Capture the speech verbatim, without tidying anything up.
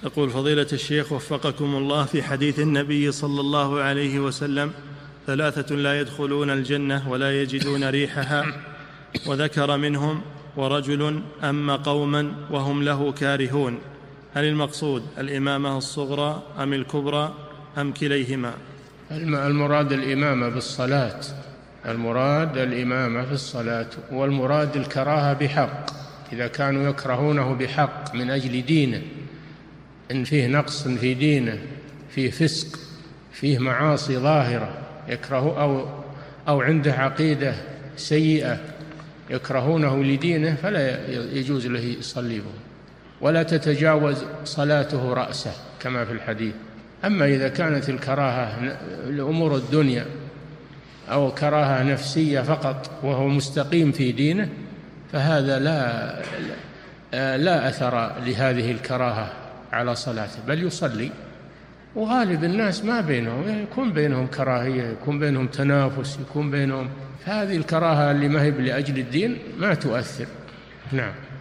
يقول فضيلة الشيخ وفقكم الله، في حديث النبي صلى الله عليه وسلم ثلاثة لا يدخلون الجنة ولا يجدون ريحها، وذكر منهم ورجل أما قوما وهم له كارهون، هل المقصود الإمامة الصغرى أم الكبرى أم كليهما؟ المراد الإمامة بالصلاة، المراد الإمامة في الصلاة، والمراد الكراهة بحق، إذا كانوا يكرهونه بحق من أجل دينه، إن فيه نقص في دينه، فيه فسق، فيه معاصي ظاهرة يكره، أو أو عنده عقيدة سيئة يكرهونه لدينه، فلا يجوز له يصلي بهم، ولا تتجاوز صلاته رأسه كما في الحديث. أما إذا كانت الكراهة لأمور الدنيا أو كراهة نفسية فقط وهو مستقيم في دينه، فهذا لا لا أثر لهذه الكراهة على صلاته، بل يصلي. وغالب الناس ما بينهم، يكون بينهم كراهية، يكون بينهم تنافس، يكون بينهم، فهذه الكراهة اللي ما هي لأجل الدين ما تؤثر. نعم.